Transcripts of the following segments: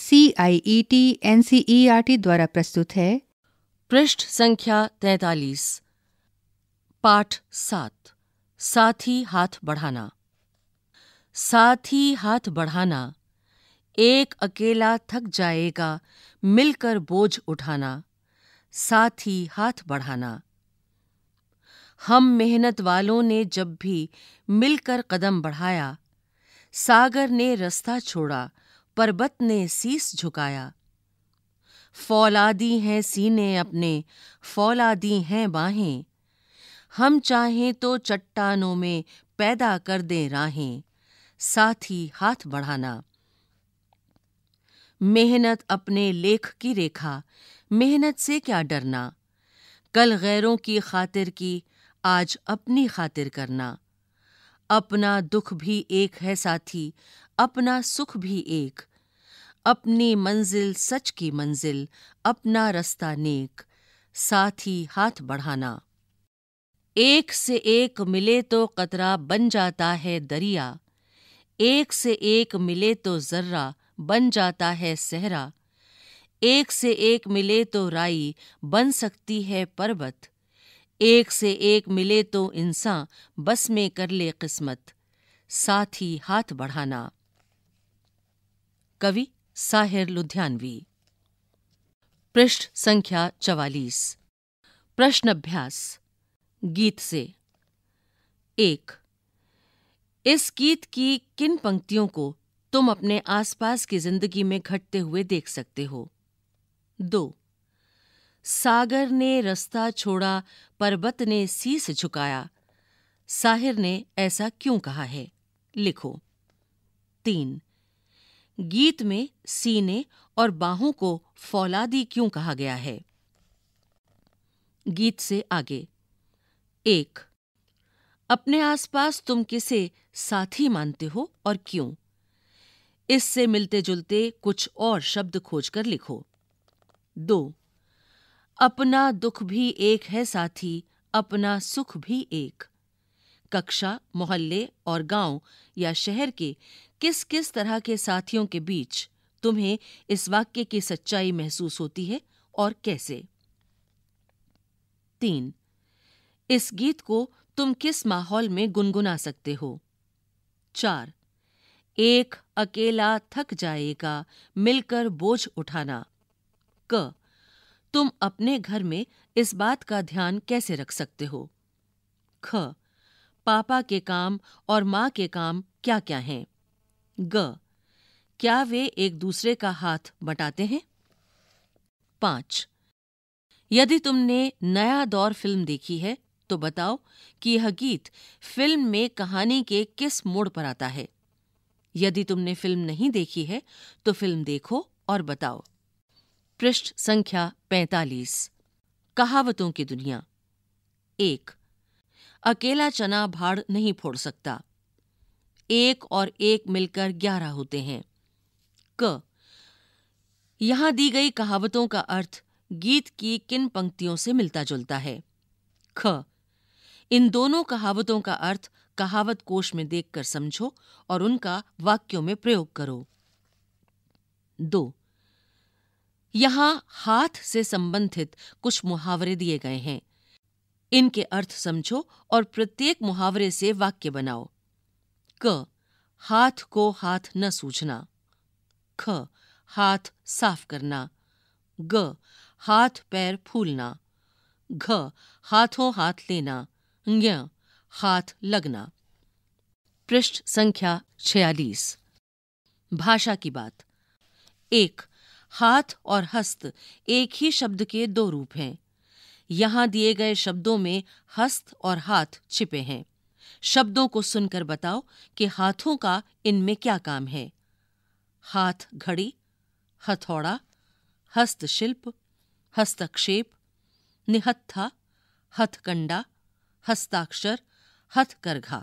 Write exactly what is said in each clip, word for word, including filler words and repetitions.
C I E T N C E R T द्वारा प्रस्तुत है। पृष्ठ संख्या तैंतालीस। पाठ सात। साथी हाथ बढ़ाना। साथी हाथ बढ़ाना, एक अकेला थक जाएगा मिलकर बोझ उठाना। साथी हाथ बढ़ाना। हम मेहनत वालों ने जब भी मिलकर कदम बढ़ाया, सागर ने रास्ता छोड़ा, पर्वत ने शीस झुकाया। फौलादी हैं सीने अपने, फौलादी हैं बाहें, हम चाहें तो चट्टानों में पैदा कर दें राहें। साथी हाथ बढ़ाना। मेहनत अपने लेख की रेखा, मेहनत से क्या डरना। कल गैरों की खातिर की, आज अपनी खातिर करना। अपना दुख भी एक है साथी, अपना सुख भी एक। अपनी मंजिल सच की मंजिल, अपना रास्ता नेक। साथी हाथ बढ़ाना। एक से एक मिले तो कतरा बन जाता है दरिया, एक से एक मिले तो जर्रा बन जाता है सहरा। एक से एक मिले तो राई बन सकती है पर्वत, एक से एक मिले तो इंसान बस में कर ले किस्मत। साथी हाथ बढ़ाना। कवि साहिर लुधियानवी। पृष्ठ संख्या चवालीस। प्रश्न अभ्यास गीत से। एक। इस गीत की किन पंक्तियों को तुम अपने आसपास की जिंदगी में घटते हुए देख सकते हो? दो। सागर ने रास्ता छोड़ा, पर्वत ने शीस झुकाया, साहिर ने ऐसा क्यों कहा है? लिखो। तीन। गीत में सीने और बाहों को फौलादी क्यों कहा गया है? गीत से आगे। एक। अपने आसपास तुम किसे साथी मानते हो और क्यों? इससे मिलते जुलते कुछ और शब्द खोजकर लिखो। दो। अपना दुख भी एक है साथी, अपना सुख भी एक। कक्षा, मोहल्ले और गांव या शहर के किस किस तरह के साथियों के बीच तुम्हें इस वाक्य की सच्चाई महसूस होती है और कैसे? तीन। इस गीत को तुम किस माहौल में गुनगुना सकते हो? चार। एक अकेला थक जाएगा मिलकर बोझ उठाना। क। तुम अपने घर में इस बात का ध्यान कैसे रख सकते हो? ख। पापा के काम और माँ के काम क्या क्या हैं? ग। क्या वे एक दूसरे का हाथ बटाते हैं? पाँच। यदि तुमने नया दौर फिल्म देखी है तो बताओ कि यह गीत फिल्म में कहानी के किस मोड़ पर आता है। यदि तुमने फिल्म नहीं देखी है तो फिल्म देखो और बताओ। पृष्ठ संख्या पैंतालीस। कहावतों की दुनिया। एक। अकेला चना भाड़ नहीं फोड़ सकता, एक और एक मिलकर ग्यारह होते हैं। क। यहां दी गई कहावतों का अर्थ गीत की किन पंक्तियों से मिलता जुलता है? ख। इन दोनों कहावतों का अर्थ कहावत कोश में देखकर समझो और उनका वाक्यों में प्रयोग करो। दो। यहां हाथ से संबंधित कुछ मुहावरे दिए गए हैं। इनके अर्थ समझो और प्रत्येक मुहावरे से वाक्य बनाओ। क। हाथ को हाथ न सूझना। ख। हाथ साफ करना। ग। हाथ पैर फूलना। घ। हाथों हाथ लेना। ज्ञ। हाथ लगना। पृष्ठ संख्या छियालीस। भाषा की बात। एक। हाथ और हस्त एक ही शब्द के दो रूप हैं। यहां दिए गए शब्दों में हस्त और हाथ छिपे हैं। शब्दों को सुनकर बताओ कि हाथों का इनमें क्या काम है। हाथ घड़ी, हथौड़ा, हस्तशिल्प, हस्तक्षेप, निहत्था, हथकंडा, हस्ताक्षर, हथकरघा।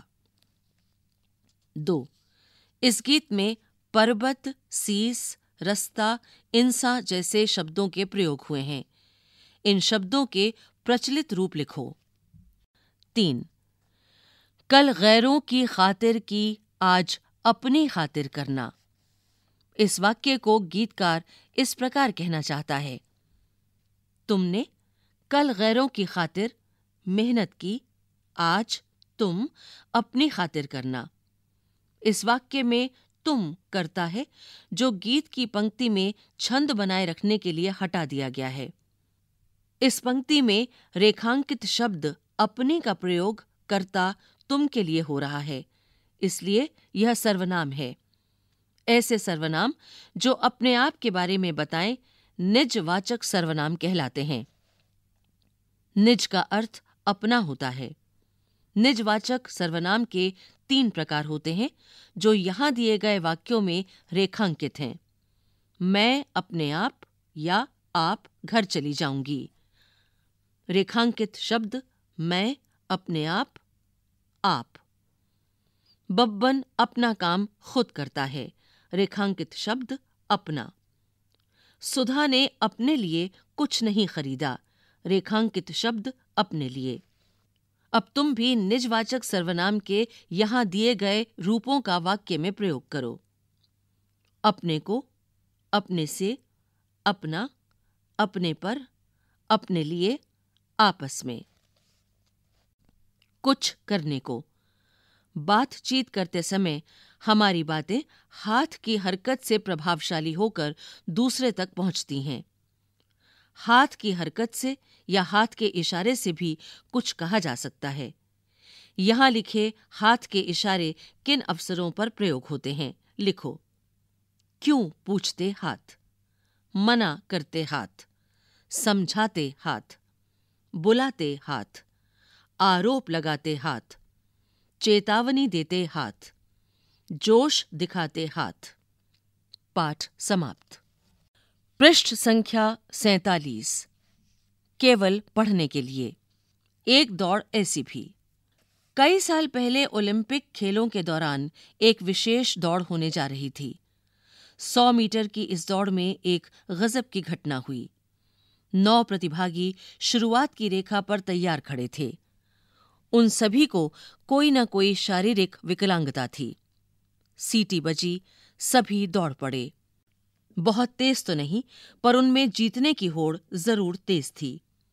दो। इस गीत में पर्वत, शीस, रास्ता, इंसान जैसे शब्दों के प्रयोग हुए हैं। इन शब्दों के प्रचलित रूप लिखो। तीन। कल गैरों की खातिर की, आज अपनी खातिर करना। इस वाक्य को गीतकार इस प्रकार कहना चाहता है, तुमने कल गैरों की खातिर मेहनत की, आज तुम अपनी खातिर करना। इस वाक्य में तुम करता है जो गीत की पंक्ति में छंद बनाए रखने के लिए हटा दिया गया है। इस पंक्ति में रेखांकित शब्द अपने का प्रयोग कर्ता तुम के लिए हो रहा है, इसलिए यह सर्वनाम है। ऐसे सर्वनाम जो अपने आप के बारे में बताएं निजवाचक सर्वनाम कहलाते हैं। निज का अर्थ अपना होता है। निजवाचक सर्वनाम के तीन प्रकार होते हैं जो यहां दिए गए वाक्यों में रेखांकित हैं। मैं अपने आप या आप घर चली जाऊंगी। रेखांकित शब्द मैं, अपने आप, आप। बब्बन अपना काम खुद करता है। रेखांकित शब्द अपना। सुधा ने अपने लिए कुछ नहीं खरीदा। रेखांकित शब्द अपने लिए। अब तुम भी निजवाचक सर्वनाम के यहां दिए गए रूपों का वाक्य में प्रयोग करो। अपने को, अपने से, अपना, अपने पर, अपने लिए, आपस में। कुछ करने को। बातचीत करते समय हमारी बातें हाथ की हरकत से प्रभावशाली होकर दूसरे तक पहुंचती हैं। हाथ की हरकत से या हाथ के इशारे से भी कुछ कहा जा सकता है। यहां लिखे हाथ के इशारे किन अवसरों पर प्रयोग होते हैं, लिखो। क्यों पूछते हाथ, मना करते हाथ, समझाते हाथ, बुलाते हाथ, आरोप लगाते हाथ, चेतावनी देते हाथ, जोश दिखाते हाथ। पाठ समाप्त। पृष्ठ संख्या सैंतालीस। केवल पढ़ने के लिए। एक दौड़ ऐसी भी। कई साल पहले ओलंपिक खेलों के दौरान एक विशेष दौड़ होने जा रही थी। सौ मीटर की इस दौड़ में एक गजब की घटना हुई। नौ प्रतिभागी शुरुआत की रेखा पर तैयार खड़े थे। उन सभी को कोई न कोई शारीरिक विकलांगता थी। सीटी बजी, सभी दौड़ पड़े। बहुत तेज तो नहीं, पर उनमें जीतने की होड़ जरूर तेज थी।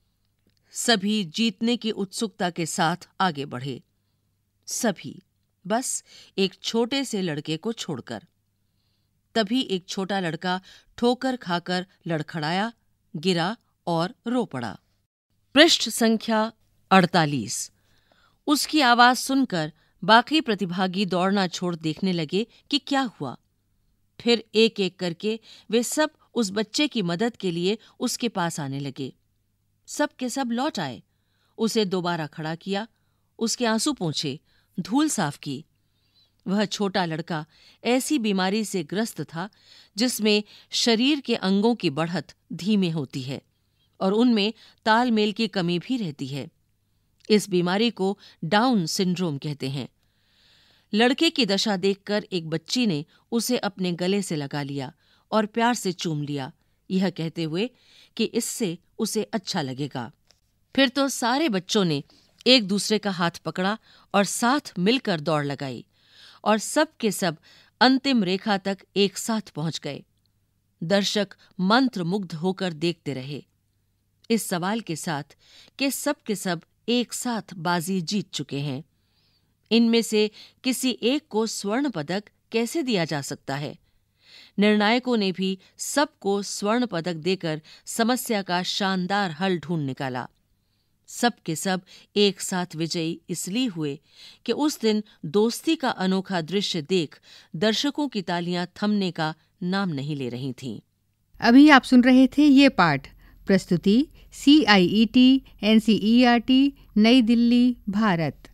सभी जीतने की उत्सुकता के साथ आगे बढ़े। सभी, बस एक छोटे से लड़के को छोड़कर। तभी एक छोटा लड़का ठोकर खाकर लड़खड़ाया, गिरा और रो पड़ा। पृष्ठ संख्या अड़तालीस। उसकी आवाज सुनकर बाकी प्रतिभागी दौड़ना छोड़ देखने लगे कि क्या हुआ। फिर एक एक करके वे सब उस बच्चे की मदद के लिए उसके पास आने लगे। सब के सब लौट आए। उसे दोबारा खड़ा किया, उसके आंसू पोंछे, धूल साफ की। वह छोटा लड़का ऐसी बीमारी से ग्रस्त था जिसमें शरीर के अंगों की बढ़त धीमे होती है और उनमें तालमेल की कमी भी रहती है। इस बीमारी को डाउन सिंड्रोम कहते हैं। लड़के की दशा देखकर एक बच्ची ने उसे अपने गले से लगा लिया और प्यार से चूम लिया, यह कहते हुए कि इससे उसे अच्छा लगेगा। फिर तो सारे बच्चों ने एक दूसरे का हाथ पकड़ा और साथ मिलकर दौड़ लगाई और सब के सब अंतिम रेखा तक एक साथ पहुंच गए। दर्शक मंत्रमुग्ध होकर देखते रहे, इस सवाल के साथ कि सब के सब एक साथ बाजी जीत चुके हैं। इनमें से किसी एक को स्वर्ण पदक कैसे दिया जा सकता है? निर्णायकों ने भी सबको स्वर्ण पदक देकर समस्या का शानदार हल ढूंढ निकाला। सब के सब एक साथ विजयी इसलिए हुए कि उस दिन दोस्ती का अनोखा दृश्य देख दर्शकों की तालियां थमने का नाम नहीं ले रही थीं। अभी आप सुन रहे थे ये पाठ। प्रस्तुति C I E T N C E R T, Nai Delhi, Bharat.